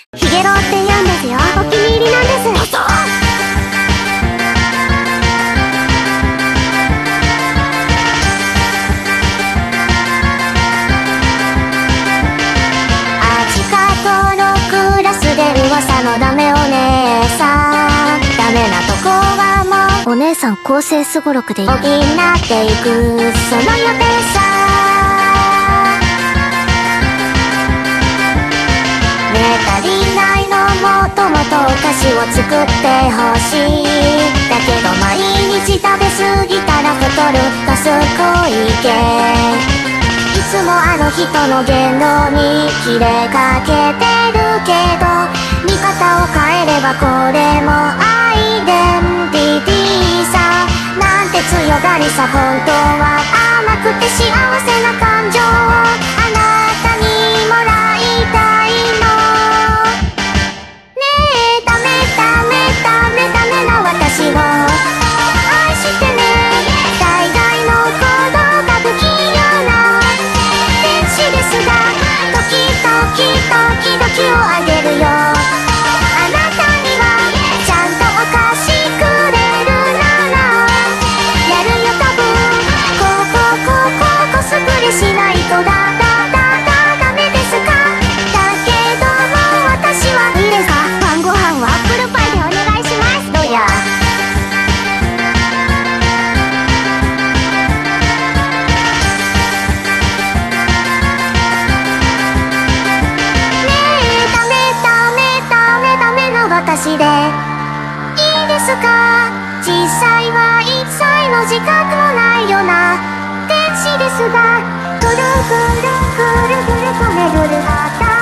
ヒゲロって言うんですよ。お気に入りなんです。噂のダメお姉さん、ダメなとこはもうお姉さん構成すごろくで補っていくその予定さ。ね足りないのもともとお菓子を作ってほしい。だけど毎日食べ過ぎたら太るとすごいけ。いつもあの人の言動にキレかけてるけど、見方を変えればこれもアイデンティティさ。なんて強がりさ、本当は甘くて幸せな感情をあなたにもらいたいの。ねえダメダメダメダメな私を愛してね。大概のことが不器用な天使ですが、時々時々をあげるよ。しないとダメですか。だけども私はいいですか。晩ご飯はアップルパイでお願いします。どうや。ねえダメダメダメダメな私でいいですか。実際は一切の自覚もないような天使ですが、ぐるぐるぐるぐると巡るまた